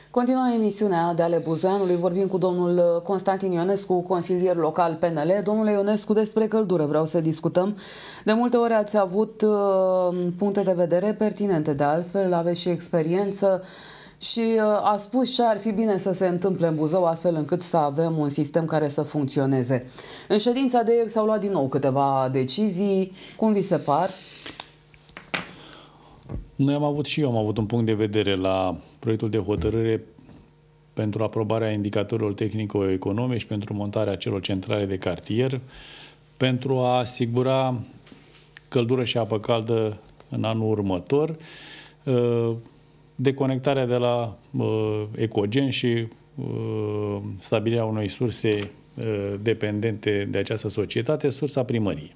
Continuăm emisiunea de ale Buzoianului. Vorbim cu domnul Constantin Ionescu, consilier local PNL. Domnule Ionescu, despre căldură vreau să discutăm. De multe ori ați avut puncte de vedere pertinente, de altfel, aveți și experiență și a spus ce ar fi bine să se întâmple în Buzău, astfel încât să avem un sistem care să funcționeze. În ședința de ieri s-au luat din nou câteva decizii. Cum vi se par? Noi am avut un punct de vedere la proiectul de hotărâre pentru aprobarea indicatorilor tehnico-economici și pentru montarea celor centrale de cartier, pentru a asigura căldură și apă caldă în anul următor, deconectarea de la ecogen și stabilirea unei surse dependente de această societate, sursa primăriei.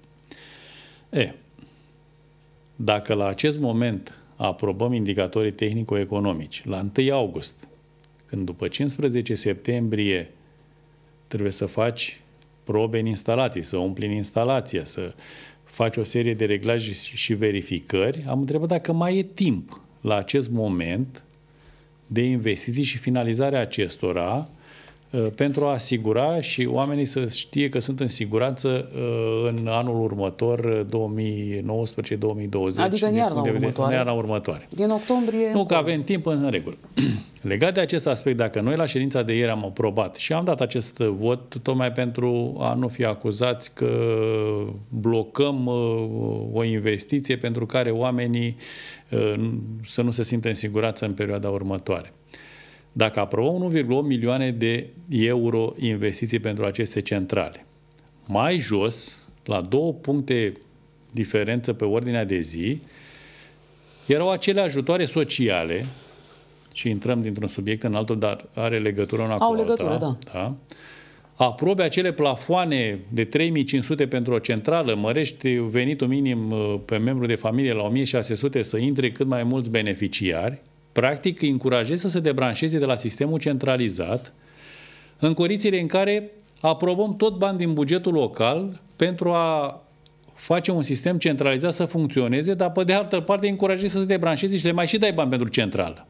Dacă la acest moment aprobăm indicatorii tehnico-economici, la 1 august, când după 15 septembrie trebuie să faci probe în instalații, să umpli în instalație, să faci o serie de reglaje și verificări, am întrebat dacă mai e timp la acest moment de investiții și finalizarea acestora pentru a asigura și oamenii să știe că sunt în siguranță în anul următor, 2019-2020. Adică în iarna următoare. Din octombrie... Nu, că avem timp în regulă. Legat de acest aspect, dacă noi la ședința de ieri am aprobat și am dat acest vot tocmai pentru a nu fi acuzați că blocăm o investiție pentru care oamenii să nu se simtă în siguranță în perioada următoare. Dacă aprobăm 1,8 milioane de euro investiții pentru aceste centrale, mai jos, la 2 puncte diferență pe ordinea de zi, erau acele ajutoare sociale, și intrăm dintr-un subiect în altul, dar are legătură una cu alta. Da. Aprobe acele plafoane de 3.500 pentru o centrală, mărești venitul minim pe membru de familie la 1.600 să intre cât mai mulți beneficiari, practic îi încurajezi să se debranșeze de la sistemul centralizat în condițiile în care aprobăm tot bani din bugetul local pentru a face un sistem centralizat să funcționeze, dar pe de altă parte îi încurajezi să se debranșeze și le mai și dai bani pentru centrală.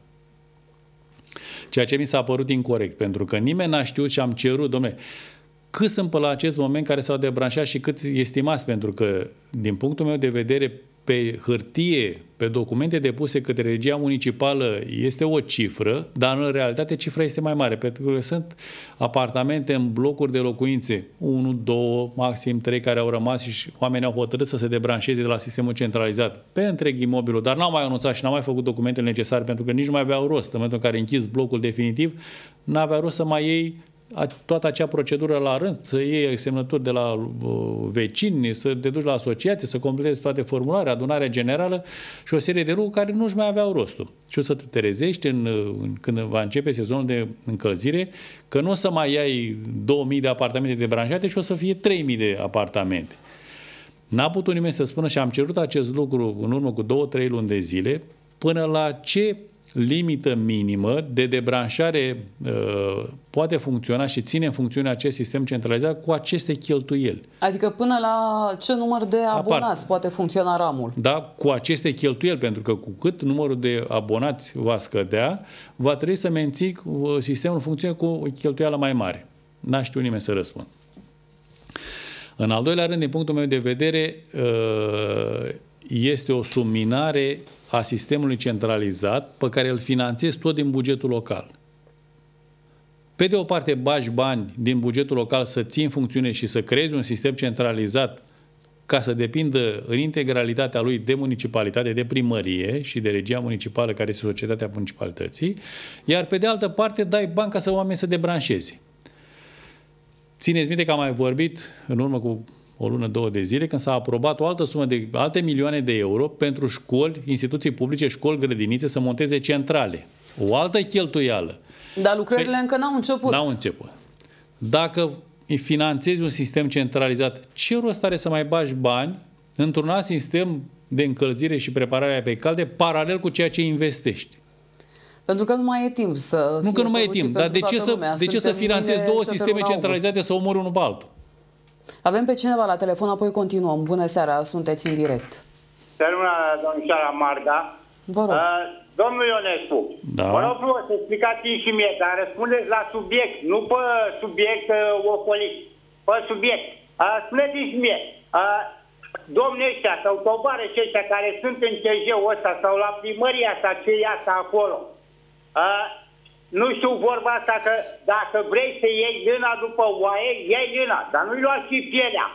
Ceea ce mi s-a părut incorect, pentru că nimeni n-a știut și am cerut, dom'le, cât sunt pe la acest moment care s-au debranșat și cât estimați, pentru că, din punctul meu de vedere, pe hârtie, pe documente depuse către regia municipală este o cifră, dar în realitate cifra este mai mare, pentru că sunt apartamente în blocuri de locuințe, 1, 2, maxim 3 care au rămas și oamenii au hotărât să se debranșeze de la sistemul centralizat pe întreg imobilul, dar n-au mai anunțat și n-au mai făcut documentele necesare pentru că nici nu mai aveau rost. În momentul în care închizi blocul definitiv, n-avea rost să mai iei toată acea procedură la rând, să iei semnături de la vecini, să te duci la asociație, să completezi toate formulare, adunarea generală și o serie de lucruri care nu-și mai aveau rostul. Și o să te trezești când va începe sezonul de încălzire, că nu o să mai ai 2000 de apartamente debranșate și o să fie 3000 de apartamente. N-a putut nimeni să spună și am cerut acest lucru în urmă cu 2-3 luni de zile, până la ce limită minimă de debranșare poate funcționa și ține în funcțiune acest sistem centralizat cu aceste cheltuieli. Adică până la ce număr de abonați poate funcționa ramul? Da, cu aceste cheltuieli, pentru că cu cât numărul de abonați va scădea, va trebui să menții sistemul în funcțiune cu o cheltuială mai mare. N-a știut nimeni să răspund. În al doilea rând, din punctul meu de vedere, este o subminare a sistemului centralizat pe care îl finanțezi tot din bugetul local. Pe de o parte bagi bani din bugetul local să ții în funcțiune și să creezi un sistem centralizat ca să depindă în integralitatea lui de municipalitate, de primărie și de regia municipală care este societatea municipalității, iar pe de altă parte dai bani ca să oamenii să debranșeze. Țineți minte că am mai vorbit în urmă cu o lună, 2 de zile, când s-a aprobat o altă sumă de alte milioane de euro pentru școli, instituții publice, școli, grădinițe să monteze centrale. O altă cheltuială. Dar lucrările încă n-au început. N-au început. Dacă finanțezi un sistem centralizat, ce rost are să mai bagi bani într-un alt sistem de încălzire și preparare pe calde paralel cu ceea ce investești? Pentru că nu mai e timp să... Nu că nu mai e timp, dar de ce să finanțezi două sisteme centralizate să omori unul pe altul? Avem pe cineva la telefon, apoi continuăm. Bună seara, sunteți în direct. Bună, domnișoara Marga. Vă rog. Domnul Ionescu, Da. vă rog frumos să explicați și mie, dar răspundeți la subiect, nu pe subiect ocolit, pe subiect. Spuneți și mie, domnii ăștia sau tovarășii ăștia care sunt în CJ-ul ăsta sau la primăria asta, ce e asta acolo, nu știu vorba asta că dacă vrei să iei lâna după oaie, iei lâna, dar nu-i lua și pielea.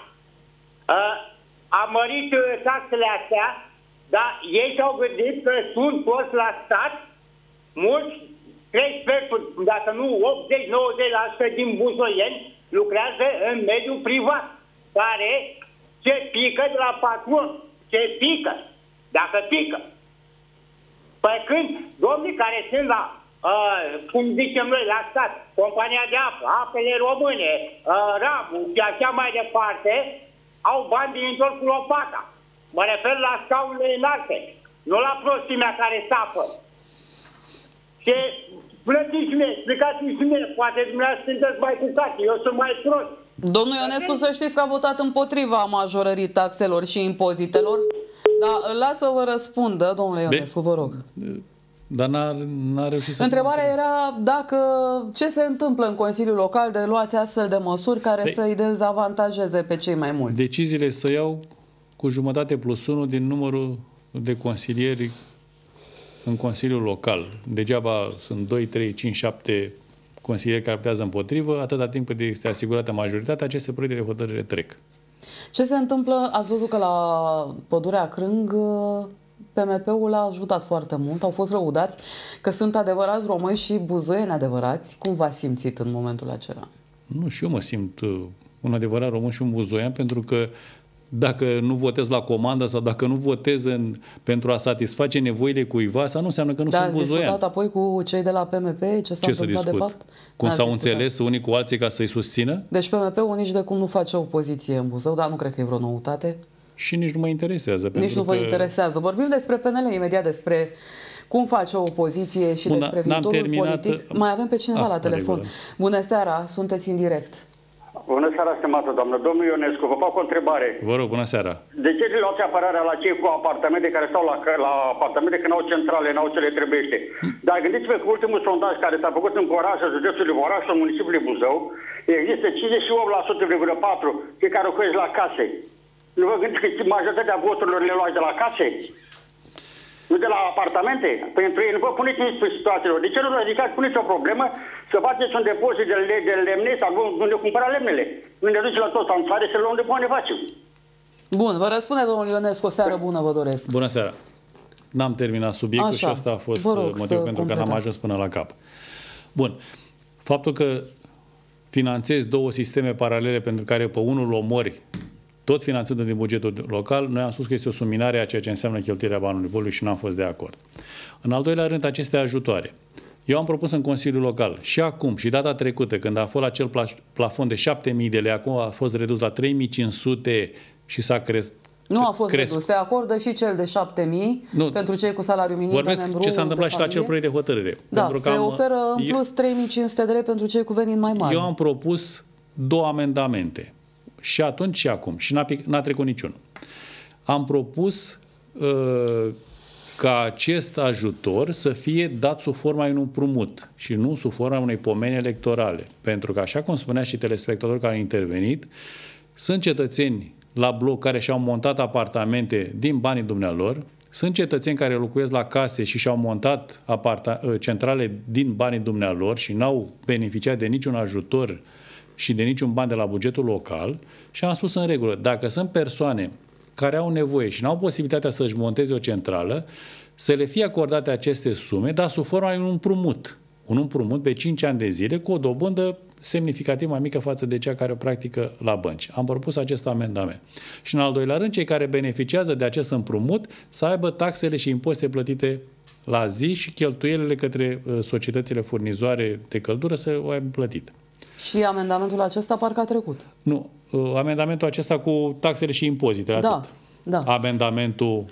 A mărit taxele astea, dar ei și-au gândit că sunt toți la stat, mulți, 13, dacă nu 80-90% din buzoieni lucrează în mediul privat, care ce pică de la patron, ce pică, dacă pică. Pe când domnii care sunt la, cum zicem noi, la stat, compania de apă, apele române, Rabu și așa mai departe, au bani din întorc cu lopata. Mă refer la scaunele înalte, nu la prostimea care sapă. Și plătiți mie, explicați-mi și mie, poate dumneavoastră sunteți mai cucați, eu sunt mai prost. Domnul Ionescu, să știți că a votat împotriva majorării taxelor și impozitelor, dar las să vă răspundă, domnule Ionescu, vă rog. Dar n-a reușit să... Întrebarea era dacă ce se întâmplă în Consiliul Local de luați astfel de măsuri care să-i dezavantajeze pe cei mai mulți. Deciziile să iau cu 1+1 din numărul de consilieri în Consiliul Local. Degeaba sunt 2, 3, 5, 7 consilieri care optează împotrivă, atâta timp cât este asigurată majoritatea, aceste proiecte de hotărâre trec. Ce se întâmplă? Ați văzut că la Pădurea Crâng PMP-ul a ajutat foarte mult, au fost lăudați că sunt adevărați români și buzoieni adevărați. Cum v-ați simțit în momentul acela? Nu, și eu mă simt un adevărat român și un buzoian, pentru că dacă nu votez la comandă sau dacă nu votez pentru a satisface nevoile cuiva, asta nu înseamnă că nu sunt buzoian. Ați discutat apoi cu cei de la PMP ce s-a întâmplat de fapt? Cum s-au înțeles unii cu alții ca să-i susțină? Deci PMP-ul nici de cum nu face opoziție în Buzău, dar nu cred că e vreo noutate. Și nici nu mă interesează. Nici nu vă interesează. Vorbim despre PNL imediat, despre cum face o opoziție și despre viitorul politic. Mai avem pe cineva la telefon. Bună seara, sunteți în direct. Bună seara, stimată doamnă. Domnul Ionescu, vă fac o întrebare. Vă rog, bună seara. De ce luați apărarea la cei cu apartamente care stau la apartamente când au centrale, n-au ce le trebuiește? Dar gândiți-vă că ultimul sondaj care s-a făcut în orașul județului Oraș, în municipiul Buzău, există 58,4% pe care o coieți la case. Nu vă gândiți că majoritatea voturilor le luați de la case? Nu de la apartamente? Pentru ei nu vă puneți nici pe situațiilor. De ce nu vă ridicați, puneți o problemă să faceți un depozit de lemne sau unde cumpăra lemnele? Nu ne duce la toți în țară să luăm de bani ne facem. Bun, vă răspunde domnul Ionescu, o seară bună vă doresc. Bună seara. N-am terminat subiectul și asta a fost motivul pentru că n-am ajuns până la cap. Bun. Faptul că finanțezi două sisteme paralele pentru care pe unul omori tot finanțându din bugetul local, noi am spus că este o suminare a ceea ce înseamnă cheltuirea banului public și nu am fost de acord. În al doilea rând, aceste ajutoare. Eu am propus în Consiliul Local și acum și data trecută, când a fost acel plafon de 7.000 de lei, acum a fost redus la 3.500 și s-a crescut. Nu a fost redus, se acordă și cel de 7.000 pentru cei cu salariu minim. Vorbesc ce s-a întâmplat și la acel proiect de hotărâre. Da, se oferă în plus 3.500 de lei pentru cei cu venit mai mari. Eu am propus 2 amendamente. Și atunci și acum. Și n-a trecut niciunul. Am propus ca acest ajutor să fie dat sub forma unui împrumut și nu sub forma unei pomeni electorale. Pentru că, așa cum spunea și telespectatorul care a intervenit, sunt cetățeni la bloc care și-au montat apartamente din banii dumnealor, sunt cetățeni care locuiesc la case și și-au montat centrale din banii dumnealor și n-au beneficiat de niciun ajutor și de niciun ban de la bugetul local și am spus în regulă, dacă sunt persoane care au nevoie și n-au posibilitatea să-și monteze o centrală, să le fie acordate aceste sume, dar sub forma unui împrumut. Un împrumut pe 5 ani de zile cu o dobândă semnificativ mai mică față de cea care o practică la bănci. Am propus acest amendament. Și în al doilea rând, cei care beneficiază de acest împrumut să aibă taxele și impozite plătite la zi și cheltuielile către societățile furnizoare de căldură să o aibă plătit. Și amendamentul acesta parcă a trecut. Nu, amendamentul acesta cu taxele și impozitele, atât. Da. Amendamentul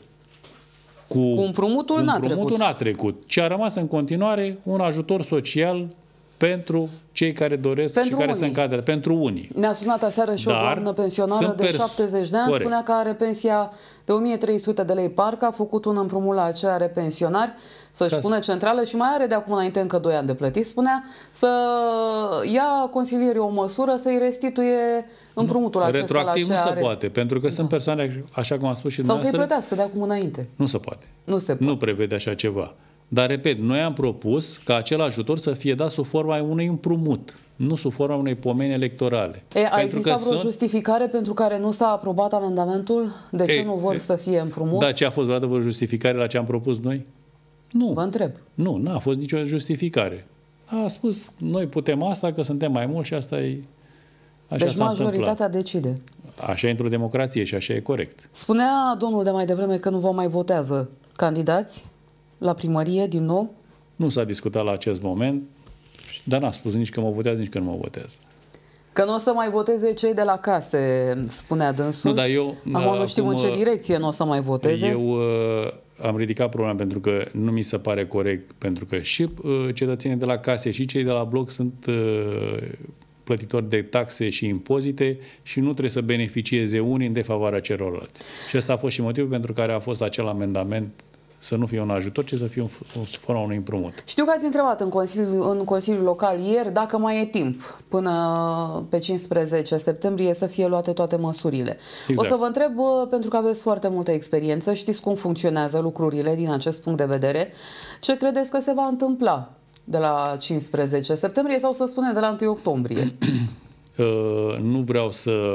cu împrumutul n-a trecut. Ce a rămas în continuare un ajutor social pentru cei care doresc pentru și care unii. se încadră, pentru unii. Ne-a sunat aseară și o doamnă pensionară de 70 de ani, Corect. spunea că are pensia de 1300 de lei parcă, a făcut un împrumut la aceia are pensionari să-și pună centrală și mai are de acum înainte încă 2 ani de plătit, spunea să ia consilierii o măsură să-i restituie împrumutul acesta la Retroactiv nu aceia se are. poate, pentru că sunt persoane, așa cum am spus și Sau să-i dumneavoastră, plătească de acum înainte. nu se poate. Nu se poate. Nu prevede așa ceva. Dar, repet, noi am propus ca acel ajutor să fie dat sub forma unui împrumut, nu sub forma unei pomeni electorale. A existat vreo justificare pentru care nu s-a aprobat amendamentul? De ce nu vor să fie împrumut? Da, ce a fost vreodată vreo justificare la ce am propus noi? Nu. Vă întreb. Nu, n-a fost nicio justificare. A spus, noi putem asta, că suntem mai mulți și asta e... Așa Deci s-a majoritatea întâmplat. decide. Așa e într-o democrație și așa e corect. Spunea domnul de mai devreme că nu vă mai votează candidați la primărie din nou? Nu s-a discutat la acest moment, dar n-a spus nici că mă votează, nici că nu mă votează. Că nu o să mai voteze cei de la case, spunea dânsul. Nu, dar eu... Acum nu știm în ce direcție nu o să mai voteze. Eu am ridicat problema pentru că nu mi se pare corect, pentru că și cetățenii de la case și cei de la bloc sunt plătitori de taxe și impozite și nu trebuie să beneficieze unii în defavoarea celorlalți. Și ăsta a fost și motivul pentru care a fost acel amendament să nu fie un ajutor, ci să fie în forma unui împrumut. Știu că ați întrebat în Consiliul Local ieri dacă mai e timp până pe 15 septembrie să fie luate toate măsurile. Exact. O să vă întreb, pentru că aveți foarte multă experiență, știți cum funcționează lucrurile din acest punct de vedere, ce credeți că se va întâmpla de la 15 septembrie sau să spunem de la 1 octombrie? Nu vreau să...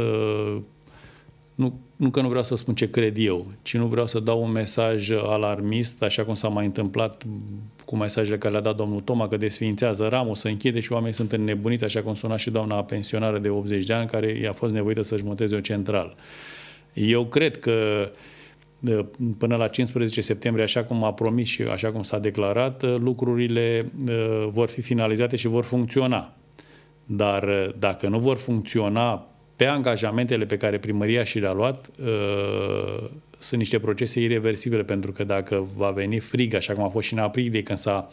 Nu că nu vreau să spun ce cred eu, ci nu vreau să dau un mesaj alarmist, așa cum s-a mai întâmplat cu mesajele care le-a dat domnul Toma, că desființează ramul, să închide și oamenii sunt înnebuniți, așa cum suna și doamna pensionară de 80 de ani, care i-a fost nevoită să-și monteze o centrală. Eu cred că până la 15 septembrie, așa cum a promis și așa cum s-a declarat, lucrurile vor fi finalizate și vor funcționa. Dar dacă nu vor funcționa pe angajamentele pe care primăria și le-a luat, sunt niște procese ireversibile, pentru că dacă va veni frig, așa cum a fost și în aprilie, când s-a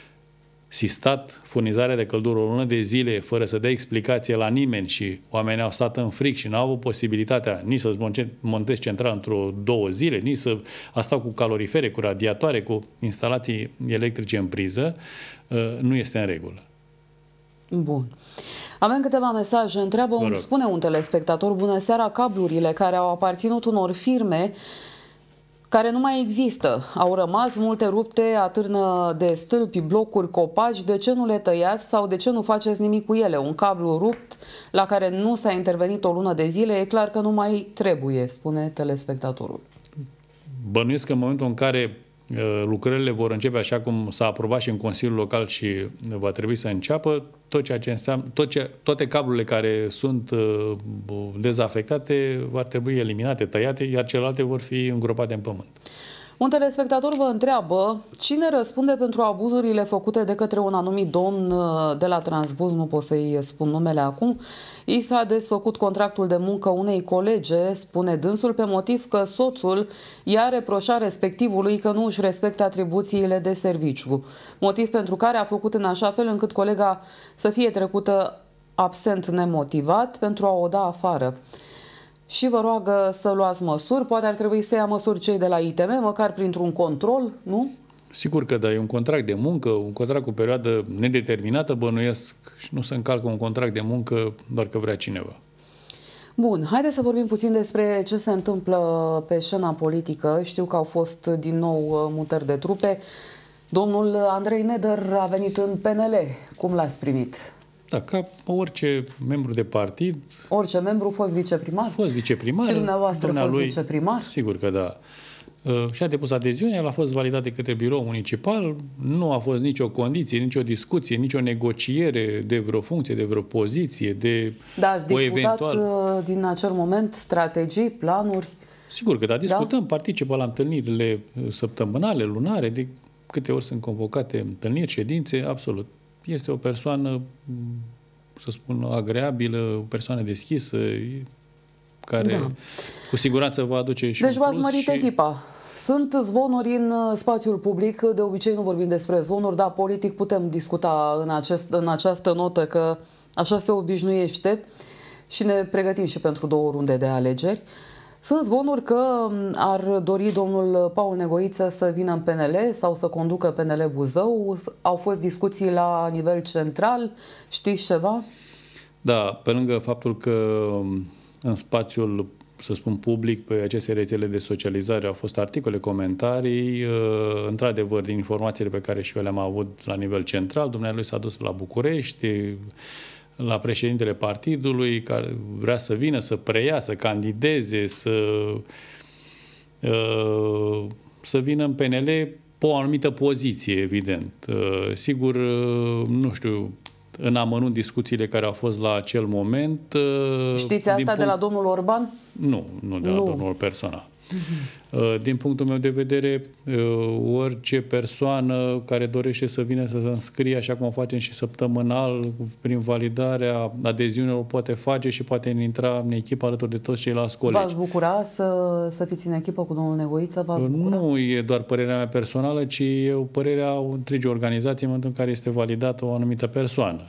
sistat furnizarea de căldură o lună de zile fără să dea explicație la nimeni și oamenii au stat în frig și n-au avut posibilitatea nici să-ți montezi central într-o 2 zile, nici să stau cu calorifere, cu radiatoare, cu instalații electrice în priză, nu este în regulă. Bun. Avem câteva mesaje. Spune un telespectator, bună seara, cablurile care au aparținut unor firme care nu mai există. Au rămas multe rupte, atârnă de stâlpi, blocuri, copaci. De ce nu le tăiați sau de ce nu faceți nimic cu ele? Un cablu rupt la care nu s-a intervenit o lună de zile, e clar că nu mai trebuie, spune telespectatorul. Bănuiesc că în momentul în care lucrările vor începe așa cum s-a aprobat și în Consiliul Local și va trebui să înceapă, tot ceea ce înseamnă, toate cablurile care sunt dezafectate vor trebui eliminate, tăiate, iar celelalte vor fi îngropate în pământ. Un telespectator vă întreabă cine răspunde pentru abuzurile făcute de către un anumit domn de la Transbuz, nu pot să-i spun numele acum. I s-a desfăcut contractul de muncă unei colege, spune dânsul, pe motiv că soțul i-a reproșat respectivului că nu își respectă atribuțiile de serviciu. Motiv pentru care a făcut în așa fel încât colega să fie trecută absent nemotivat pentru a o da afară. Și vă roagă să luați măsuri, poate ar trebui să ia măsuri cei de la ITM, măcar printr-un control, nu? Sigur că da, e un contract de muncă, un contract cu perioadă nedeterminată, bănuiesc, și nu se încalcă un contract de muncă doar că vrea cineva. Bun, haideți să vorbim puțin despre ce se întâmplă pe scena politică. Știu că au fost din nou mutări de trupe. Domnul Andrei Neder a venit în PNL. Cum l-ați primit? Da, ca orice membru de partid. Orice membru, fost viceprimar? Fost viceprimar. Și dumneavoastră fost viceprimar? Sigur că da. Și-a depus adeziunea, el a fost validat de către birou municipal, nu a fost nicio condiție, nicio discuție, nicio negociere de vreo funcție, de vreo poziție, de ați discutat din acel moment strategii, planuri? Sigur că da, discutăm, participă la întâlnirile săptămânale, lunare, de câte ori sunt convocate întâlniri, ședințe, absolut. Este o persoană, să spun, agreabilă, o persoană deschisă, care cu siguranță va aduce și deci v-ați mărit echipa Sunt zvonuri în spațiul public, de obicei nu vorbim despre zvonuri, dar politic putem discuta în această notă că așa se obișnuiește și ne pregătim și pentru 2 runde de alegeri. Sunt zvonuri că ar dori domnul Paul Negoiță să vină în PNL sau să conducă PNL Buzău. Au fost discuții la nivel central, știți ceva? Da, pe lângă faptul că în spațiul, să spun, public, pe aceste rețele de socializare au fost articole, comentarii, într-adevăr, din informațiile pe care și eu le-am avut la nivel central, dumnealui s-a dus la București, la președintele partidului, care vrea să vină, să preia, să candideze, să vină în PNL pe o anumită poziție, evident. Sigur, nu știu, în amănunt discuțiile care au fost la acel moment. Știți asta de la domnul Orban? Nu de la domnul personal. Din punctul meu de vedere, orice persoană care dorește să vină să se înscrie, așa cum o facem și săptămânal, prin validarea adeziunilor, poate face și poate intra în echipă alături de toți ceilalți colegi. V-ați bucura să fiți în echipă cu domnul Negoiță? V-ați bucura? Nu e doar părerea mea personală, ci e o părerea întregii organizații în momentul în care este validată o anumită persoană.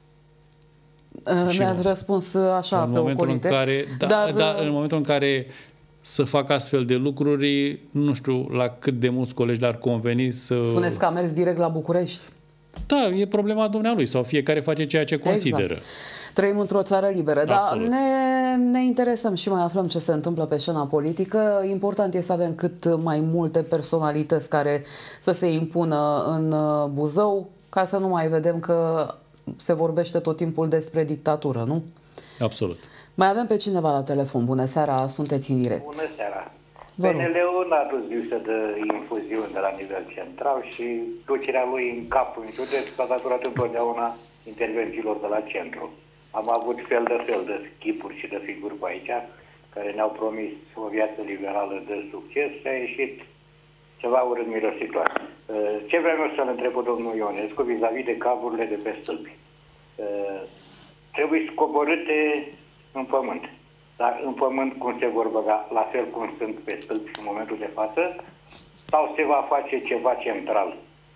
Mi-ați răspuns așa pe ocolite. În momentul în care să fac astfel de lucruri, nu știu la cât de mulți colegi le-ar conveni să... Spuneți că a mers direct la București. Da, e problema dumnealui sau fiecare face ceea ce consideră. Exact. Trăim într-o țară liberă, dar ne interesăm și mai aflăm ce se întâmplă pe scena politică. Important e să avem cât mai multe personalități care să se impună în Buzău, ca să nu mai vedem că se vorbește tot timpul despre dictatură, nu? Absolut. Mai avem pe cineva la telefon. Bună seara, sunteți în direct. Bună seara. PNL-ul n-a dus lipsă de infuziuni de la nivel central și ducerea lui în capul județ s-a datorat întotdeauna intervențiilor de la centru. Am avut fel de schipuri și de figuri pe aici care ne-au promis o viață liberală de succes și a ieșit ceva urât mirositoare. Ce vreau eu să-l întreb pe domnul Ionescu vis-a-vis de cablurile de pe stâlpi? Trebuie scoborâte în pământ. Dar în pământ cum se vor băga, la fel cum sunt pe stâlpi în momentul de față, sau se va face ceva central?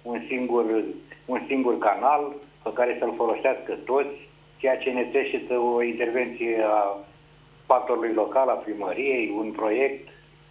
Un singur canal pe care să-l folosească toți, ceea ce necesită o intervenție a factorului local, a primăriei, un proiect.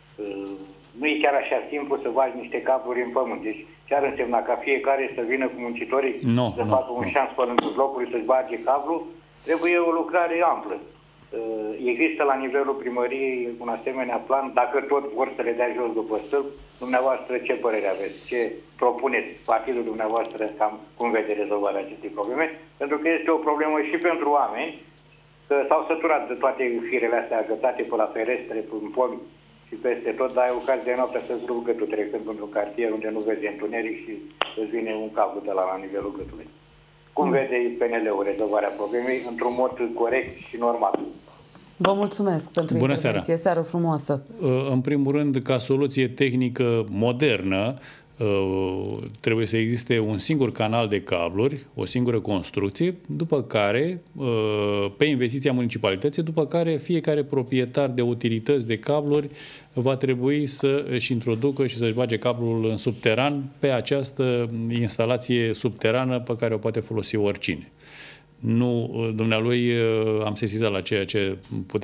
Nu e chiar așa simplu să bagi niște cabluri în pământ. Deci ce ar însemna ca fiecare să vină cu muncitorii să facă un șans pe lângul blocului să-și bage cablu? Trebuie o lucrare amplă. Există la nivelul primăriei un asemenea plan, dacă tot vor să le dea jos după stâlp, dumneavoastră ce părere aveți? Ce propuneți partidul dumneavoastră, cam cum vede rezolvarea acestei probleme? Pentru că este o problemă și pentru oameni, că s-au săturat de toate firele astea agățate pe la ferestre, în pomi și peste tot, dar ai ocazia de noaptea să-ți rup gâtul trecând într-un cartier unde nu vezi întuneric și îți vine un cablu de la nivelul gâtului. Cum vede PNL-ul rezolvarea problemei într-un mod corect și normal? Vă mulțumesc pentru intervenție. Seară frumoasă. În primul rând, ca soluție tehnică modernă, trebuie să existe un singur canal de cabluri, o singură construcție, după care, pe investiția municipalității, după care fiecare proprietar de utilități de cabluri va trebui să își introducă și să-și bage cablul în subteran pe această instalație subterană pe care o poate folosi oricine. Nu, dumnealui am sesizat la ceea ce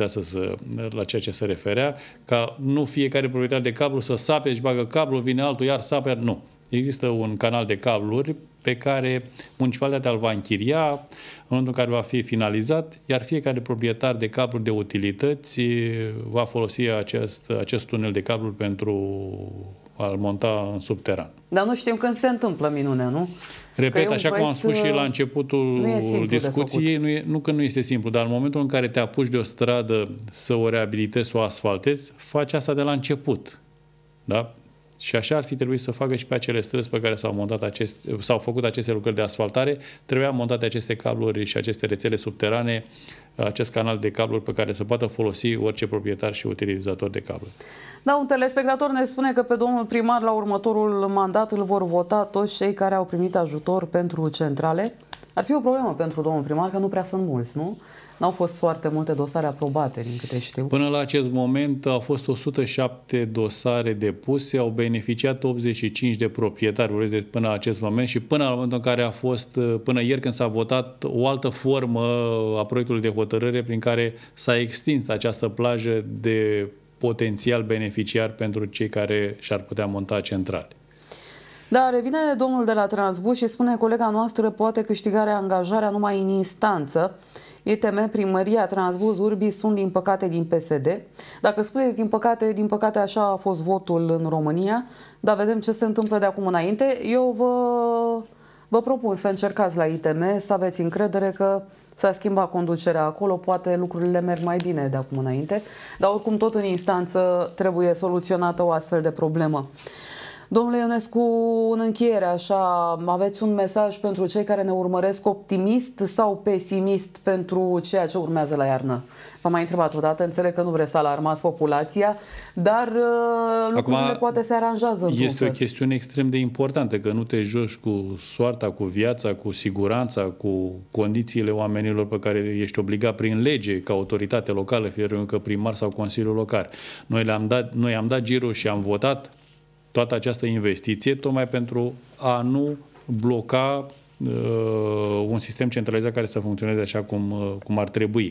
la ceea ce se referea, ca nu fiecare proprietar de cablu să sape, își bagă cablu, vine altul, iar sape, nu. Există un canal de cabluri pe care municipalitatea îl va închiria în momentul în care va fi finalizat, iar fiecare proprietar de cabluri de utilități va folosi acest tunel de cabluri pentru a-l monta în subteran. Dar nu știm când se întâmplă minunea, nu? Repet, așa cum am spus și la începutul discuției, nu că nu este simplu, dar în momentul în care te apuci de o stradă să o reabilitezi, să o asfaltezi, faci asta de la început. Da? Și așa ar fi trebuit să facă și pe acele străzi pe care s-au făcut aceste lucrări de asfaltare. Trebuia montate aceste cabluri și aceste rețele subterane, acest canal de cabluri pe care să poată folosi orice proprietar și utilizator de cabluri. Da, un telespectator ne spune că pe domnul primar la următorul mandat îl vor vota toți cei care au primit ajutor pentru centrale. Ar fi o problemă pentru domnul primar, că nu prea sunt mulți, nu? N-au fost foarte multe dosare aprobate, din câte știu. Până la acest moment au fost 107 dosare depuse, au beneficiat 85 de proprietari până la acest moment și până la momentul în care a fost, până ieri când s-a votat o altă formă a proiectului de hotărâre prin care s-a extins această plajă de potențial beneficiar pentru cei care și-ar putea monta centrale. Da, revine domnul de la Transbus și spune colega noastră poate câștiga reangajarea numai în instanță. ITM, Primăria, Transbus, Urbi sunt din păcate din PSD. Dacă spuneți din păcate așa a fost votul în România, dar vedem ce se întâmplă de acum înainte. Eu vă propun să încercați la ITM, să aveți încredere că s-a schimbat conducerea acolo, poate lucrurile merg mai bine de acum înainte, dar oricum tot în instanță trebuie soluționată o astfel de problemă. Domnule Ionescu, în încheiere, așa, aveți un mesaj pentru cei care ne urmăresc, optimist sau pesimist pentru ceea ce urmează la iarnă? V-am mai întrebat odată, înțeleg că nu vreți să alarmați populația, dar lucrurile poate se aranjează într-un fel. O chestiune extrem de importantă, că nu te joci cu soarta, cu viața, cu siguranța, cu condițiile oamenilor pe care ești obligat prin lege, ca autoritate locală, fie că primar sau Consiliul Local. Noi am dat girul și am votat toată această investiție, tocmai pentru a nu bloca un sistem centralizat care să funcționeze așa cum ar trebui.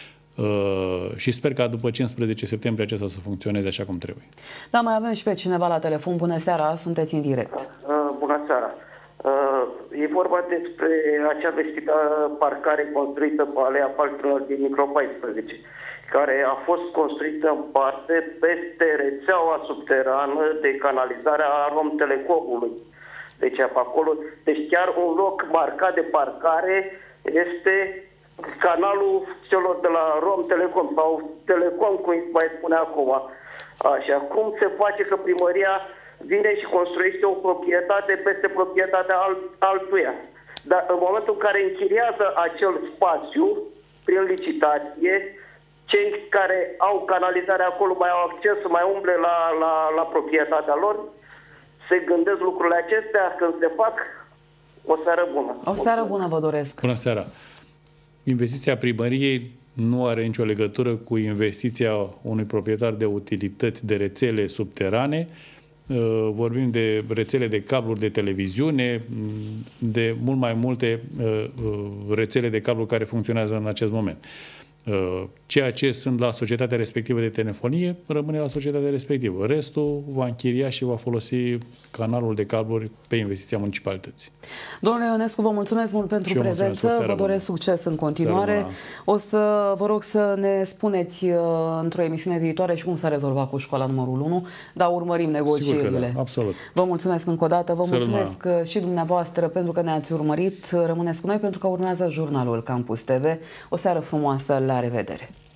Și sper că după 15 septembrie acesta să funcționeze așa cum trebuie. Da, mai avem și pe cineva la telefon. Bună seara, sunteți în direct. Bună seara. E vorba despre acea vestită parcare construită pe Alea Paltrilor din Micro 14. Care a fost construită în parte peste rețeaua subterană de canalizare a Rom Telecomului. Deci pe acolo, deci chiar un loc marcat de parcare este canalul celor de la Rom Telecom sau Telecom, cum îi mai spune acum. Așa, cum se face că primăria vine și construiește o proprietate peste proprietatea altuia? Dar în momentul în care închiriază acel spațiu prin licitație, cei care au canalizare acolo mai au acces să mai umble la proprietatea lor, se gândesc lucrurile acestea când se fac. O seară bună. O seară bună vă doresc. Bună seara. Investiția primăriei nu are nicio legătură cu investiția unui proprietar de utilități de rețele subterane. Vorbim de rețele de cabluri de televiziune, de mult mai multe rețele de cablu care funcționează în acest moment. Ceea ce sunt la societatea respectivă de telefonie rămâne la societatea respectivă. Restul va închiria și va folosi canalul de cabluri pe investiția municipalității. Domnule Ionescu, vă mulțumesc mult pentru prezență, vă doresc succes în continuare. O să vă rog să ne spuneți într-o emisiune viitoare și cum s-a rezolvat cu școala numărul 1, dar urmărim negocierile. Da, absolut. Vă mulțumesc încă o dată, vă mulțumesc și dumneavoastră pentru că ne-ați urmărit. Rămâneți cu noi pentru că urmează jurnalul Campus TV. O seară frumoasă, la revedere!